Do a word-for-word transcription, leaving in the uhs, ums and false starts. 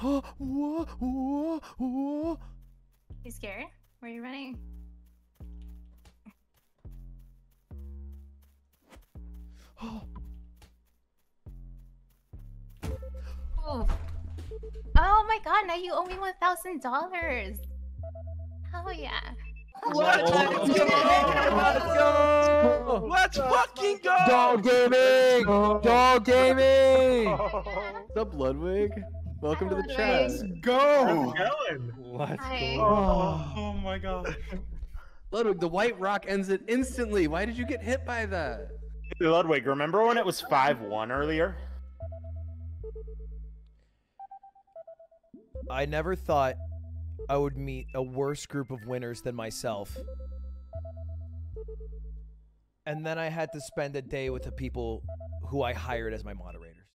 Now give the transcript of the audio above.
You scared? Where are you running? Oh. Oh my god, now you owe me one thousand dollars. Hell yeah. Let's go! Let's go! Let's fucking go! Dog gaming! Dog gaming! What's up, Ludwig? Welcome Hi, to the Ludwig. chat. Let's go! Let's Hi. go. Oh, oh my god. Ludwig, the white rock ends it instantly. Why did you get hit by that? Ludwig, remember when it was five one earlier? I never thought I would meet a worse group of winners than myself. And then I had to spend a day with the people who I hired as my moderators.